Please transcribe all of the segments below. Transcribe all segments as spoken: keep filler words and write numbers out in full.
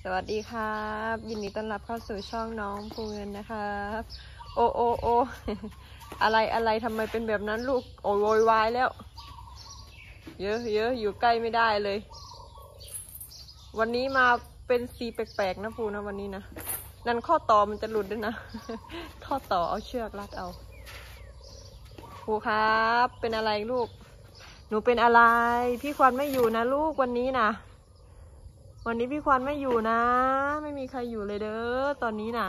สวัสดีครับยินดีต้อนรับเข้าสู่ช่องน้องภูเงินนะครับโอโอโอ อะไรอะไรทำไมเป็นแบบนั้นลูกโอยโวยวายแล้วเยอะเยอะอยู่ใกล้ไม่ได้เลยวันนี้มาเป็นสีแปลกๆนะภูนะวันนี้นะนั่นข้อต่อมันจะหลุดด้วยนะ ข้อต่อเอาเชือกรัดเอาภูครับเป็นอะไรลูกหนูเป็นอะไรพี่ควันไม่อยู่นะลูกวันนี้นะวันนี้พี่ควันไม่อยู่นะไม่มีใครอยู่เลยเด้อตอนนี้นะ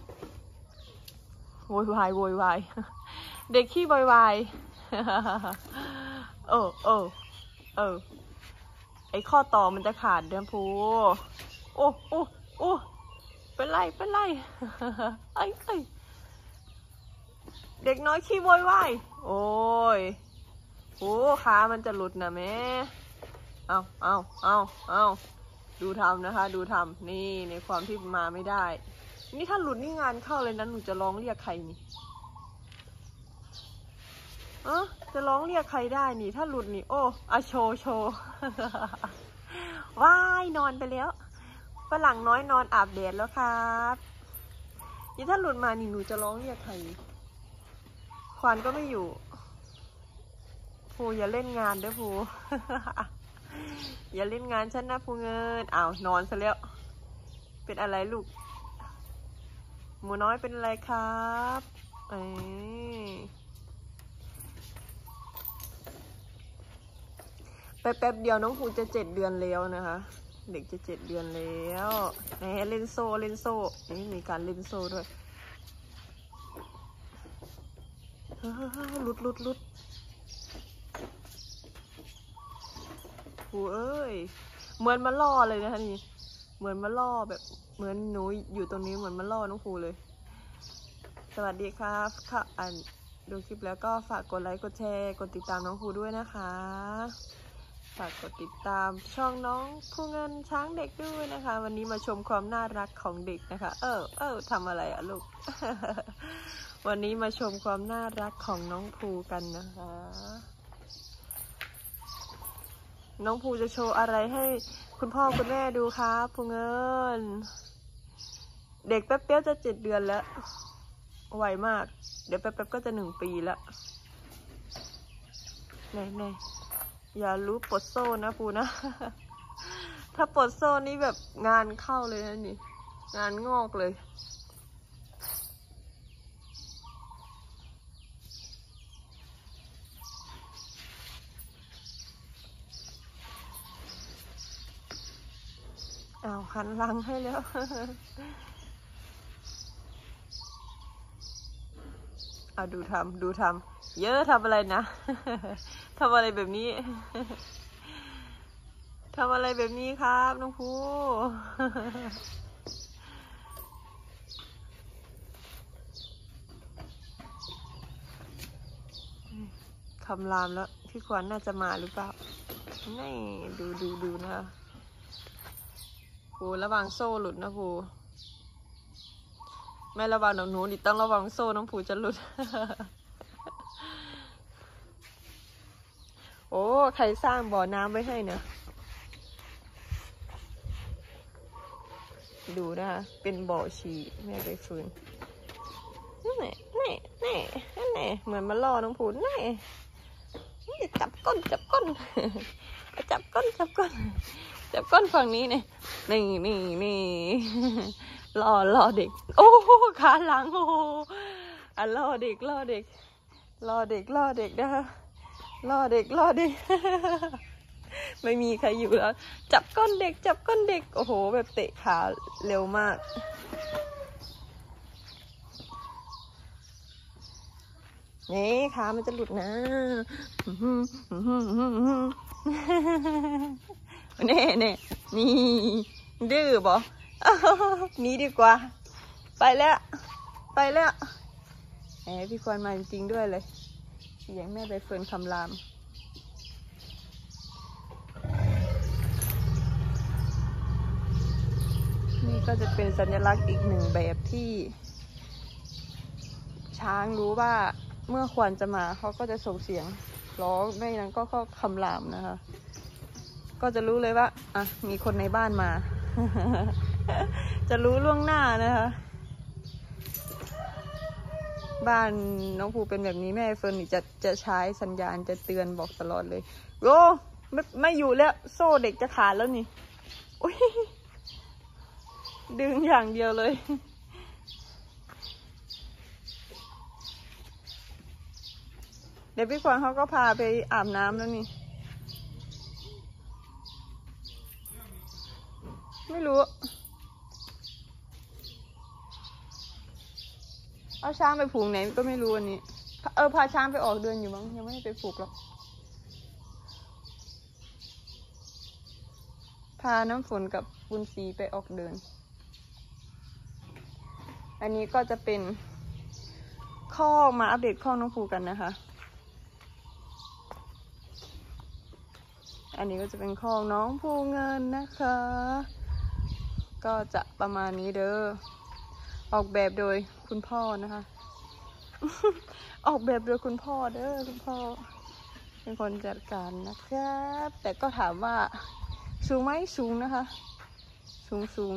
โวยวายโวยวายเด็กขี้โวยวายเออเออเออไอข้อต่อมันจะขาดเดือนพูโอ้โอ้โอ้เป็นไรเป็นไรไอ้ไอ้เด็กน้อยขี้โวยวายโอ้ยโอ้ขามันจะหลุดนะแม่เอาเอาเอาเอาดูทำนะคะดูทำนี่ในความที่มาไม่ได้นี่ถ้าหลุดนี่งานเข้าเลยนะหนูจะร้องเรียกใครนี่เออจะร้องเรียกใครได้นี่ถ้าหลุดนี่โอ้อะโชโชว้ายนอนไปแล้วฝรั่งน้อยนอนอาบแดดแล้วครับนี่ถ้าหลุดมานี่หนูจะร้องเรียกใครควานก็ไม่อยู่ภูอย่าเล่นงานเด้อภู อย่าเล่นงานฉันนะภูเงินอ้าวนอนซะแล้วเป็นอะไรลูกหมูน้อยเป็นอะไรครับเอ้ไปแป๊บเดียวน้องภูจะเจ็ดเดือนแล้วนะคะเด็กจะเจ็ดเดือนแล้วแหมเล่นโซ่เล่นโซ่นี่มีการเล่นโซ่ด้วยลุดลุดลุดภูเอ้ยเหมือนมาล่อเลยนะคะนี่เหมือนมาล่อแบบเหมือนหนูอยู่ตรงนี้เหมือนมาล่อน้องภูเลยสวัสดีครับค่ะอ่านดูคลิปแล้วก็ฝากกดไลค์กดแชร์กดติดตามน้องภูด้วยนะคะฝากกดติดตามช่องน้องภูเงินช้างเด็กด้วยนะคะวันนี้มาชมความน่ารักของเด็กนะคะเออเออทำอะไรอะลูก วันนี้มาชมความน่ารักของน้องภูกันนะคะน้องภูจะโชว์อะไรให้คุณพ่อคุณแม่ดูครับภูเงินเด็กแป๊บเดียวจะเจ็ดเดือนแล้วไวมากเดี๋ยวแป๊บๆก็จะหนึ่งปีแล้วแน่ๆอย่ารู้ปลดโซ่นะภูนะ ถ้าปลดโซ่นี่แบบงานเข้าเลยนะนี่งานงอกเลยอ้าวหันหลังให้แล้ว เอาดูทำดูทำเยอะทำอะไรนะ ทำอะไรแบบนี้ ทำอะไรแบบนี้ครับน้องภู คำรามแล้วพี่ควรน่าจะมาหรือเปล่านี่ดูดูดูนะภูระวังโซ่หลุดนะภูไม่ระวังน้องหนูดิต้องระวังโซ่น้องภูจะหลุด โอ้ใครสร้างบ่อน้ำไว้ให้เนี่ยดูนะคะเป็นบ่อฉี่แม่ไปฟื้นนี่นี่นี่นี่เหมือนมาล่อน้องภูนี่จับก้นจับก้น จับก้นจับก้นจับก้นฝั่งนี้เนี่ยนี่นี่นี่ล่อล่อเด็กโอ้ขาหลังโอ้อ่ะล่อเด็กล่อเด็กล่อเด็กล่อเด็กนะคะล่อเด็กล่อเด็ก ไม่มีใครอยู่แล้วจับก้นเด็กจับก้นเด็กโอ้โหแบบเตะขาเร็วมากนี่ขามันจะหลุดนะเน่เน่นี่ดื้อบ่นี่ดีกว่าไปแล้วไปแล้วแหมพี่ควรมาจริงๆด้วยเลยเสียงแม่ใบเฟิร์นคำรามนี่ก็จะเป็นสัญลักษณ์อีกหนึ่งแบบที่ช้างรู้ว่าเมื่อควรจะมาเขาก็จะส่งเสียงร้องไม่นั้นก็คำรามนะคะก็จะรู้เลยว่าอ่ะมีคนในบ้านมาจะรู้ล่วงหน้านะคะบ้านน้องภูเป็นแบบนี้แม่เฟิร์นจะจะใช้สัญญาณจะเตือนบอกตลอดเลยโอ้ไม่ไม่อยู่แล้วโซ่เด็กจะขาดแล้วนี่อุ้ยดึงอย่างเดียวเลยเดี๋ยวพี่ควานเขาก็พาไปอาบน้ำแล้วนี่ไม่รู้เอาช้างไปผูกไหนก็ไม่รู้อันนี้เออพาช้างไปออกเดินอยู่มั้งยังไม่ได้ไปผูกหรอกพาน้ำฝนกับบุญศรีไปออกเดินอันนี้ก็จะเป็นข้อมาอัปเดตข้อน้องภูกันนะคะอันนี้ก็จะเป็นข้อน้องภูเงินนะคะก็จะประมาณนี้เด้อออกแบบโดยคุณพ่อนะคะ ออกแบบโดยคุณพ่อเด้อคุณพ่อเป็นคนจัดการนะครับแต่ก็ถามว่าสูงไหมสูงนะคะสูงสูง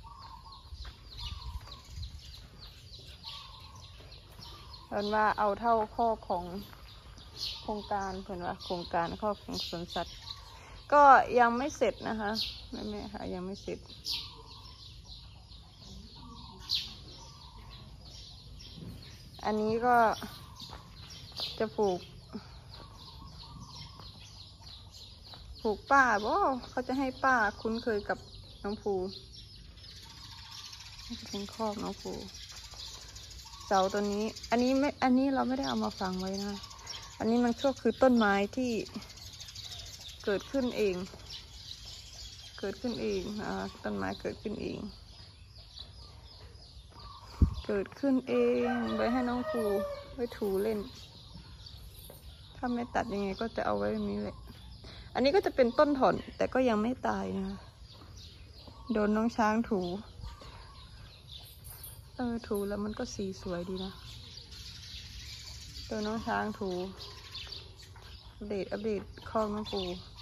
เพิ่นว่าเอาเท่าข้อของโครงการเพิ่นว่าโครงการข้อของสวนสัตว์ก็ยังไม่เสร็จนะคะแม่แม่ค่ะยังไม่เสร็จอันนี้ก็จะปลูกปลูกป้าบ่เขาจะให้ป้าคุ้นเคยกับน้องภูจะเป็นคอกน้องภูเสาตัวนี้อันนี้ไม่อันนี้เราไม่ได้เอามาฝังไว้นะอันนี้มันก็คือต้นไม้ที่เกิดขึ้นเองเกิดขึ้นเองอ่าต้นไม้เกิดขึ้นเองเกิดขึ้นเองไว้ให้น้องภูไว้ถูเล่นถ้าไม่ตัดยังไงก็จะเอาไว้แบบนี้เลยอันนี้ก็จะเป็นต้นถอนแต่ก็ยังไม่ตายนะโดนน้องช้างถูเออถูแล้วมันก็สีสวยดีนะโดนน้องช้างถูอัปเดตอัปเดตข้อน้องภู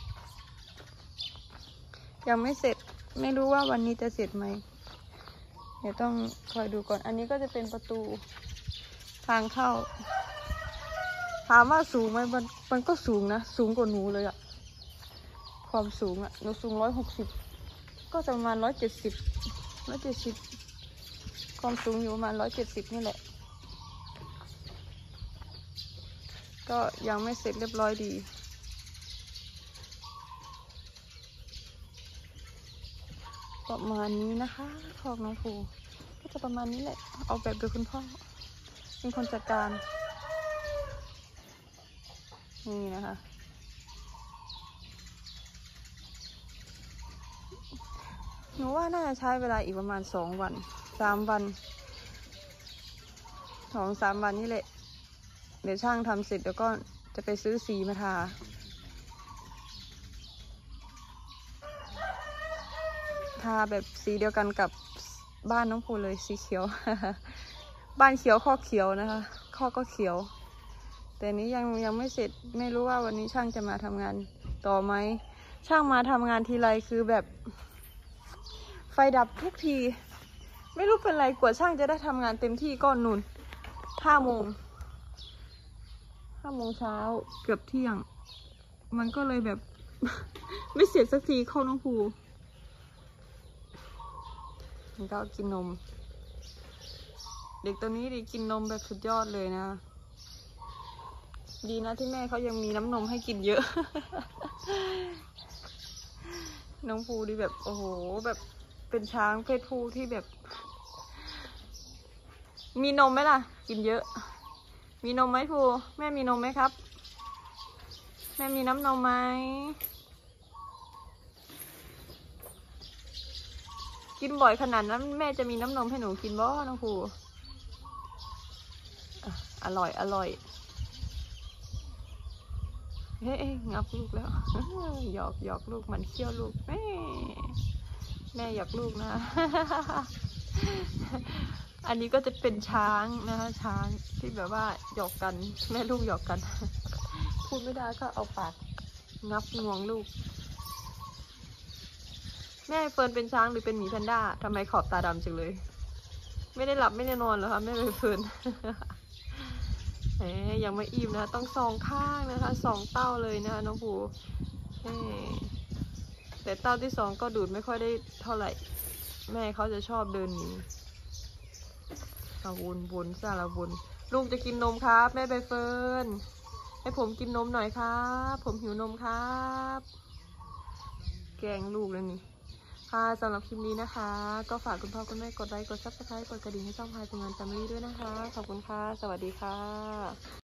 ยังไม่เสร็จไม่รู้ว่าวันนี้จะเสร็จไหมเดี๋ยวต้องคอยดูก่อนอันนี้ก็จะเป็นประตูทางเข้าถามว่าสูงไหมมันมันก็สูงนะสูงกว่าหนูเลยอะความสูงอะหนูสูงร้อยหกสิบก็จะประมาณร้อยเจ็ดสิบร้อยเจ็ดสิบความสูงอยู่ประมาณร้อยเจ็ดสิบนี่แหละก็ยังไม่เสร็จเรียบร้อยดีประมาณนี้นะคะคอกน้องภูก็จะประมาณนี้แหละเอาแบบโดยคุณพ่อเป็นคนจัดการนี่นะคะหนูว่าน่าจะใช้เวลาอีกประมาณสองวันสามวันสองสามวันนี่แหละเดี๋ยวช่างทำเสร็จแล้วก็จะไปซื้อสีมาทาทาแบบสีเดียวกันกับบ้านน้องภูเลยสีเขียว บ้านเขียวข้อเขียวนะคะข้อก็เขียวแต่นี้ยังยังไม่เสร็จไม่รู้ว่าวันนี้ช่างจะมาทำงานต่อไหมช่างมาทำงานทีไรคือแบบไฟดับทุกทีไม่รู้เป็นไรกว่าช่างจะได้ทำงานเต็มที่ก็นุ่นห้าโมงห้าโมงเช้าเกือบเที่ยงมันก็เลยแบบ ไม่เสร็จสักทีเข้าน้องภูมันก็กินนมเด็กตัวนี้ดีกินนมแบบสุดยอดเลยนะดีนะที่แม่เขายังมีน้ำนมให้กินเยอะ น้องภูดีแบบโอ้โหแบบเป็นช้างเพศผู้ที่แบบมีนมไหมล่ะกินเยอะมีนมไหมภูแม่มีนมไหมครับแม่มีน้ำนมไหมกินบ่อยขนาดนั้นแม่จะมีน้ำนมให้หนูกินบ่น้องภูอร่อยอร่อยเฮ้ยงับลูกแล้วหยอกหยอกลูกมันเคี้ยวลูกแม่แม่หยอกลูกนะ อันนี้ก็จะเป็นช้างนะคะช้างที่แบบว่าหยอกกันแม่ลูกหยอกกัน พูดไม่ได้ก็เอาปากงับงวงลูกแม่เฟิร์นเป็นช้างหรือเป็นหมีแพนด้าทำไมขอบตาดำจังเลยไม่ได้หลับไม่ได้นอนเหรอคะแม่เฟิร์น เอ๊ยยังไม่อิ่มนะต้องสองข้างนะคะสองเต้าเลยนะคะน้องภูเอ๊ะแต่เต้าที่สองก็ดูดไม่ค่อยได้เท่าไหร่แม่เขาจะชอบเดินหนีเอาวนวนซาละวนลูกจะกินนมครับแม่ใบเฟิร์นให้ผมกินนมหน่อยครับผมหิวนมครับแกงลูกเลยนี่ค่ะสำหรับคลิปนี้นะคะก็ฝากคุณพ่อคุณแม่กดไลค์กดซับสไครต์กดกระดิ่งให้ช่องพายเป็นงานแฟมิลี่ด้วยนะคะขอบคุณค่ะสวัสดีค่ะ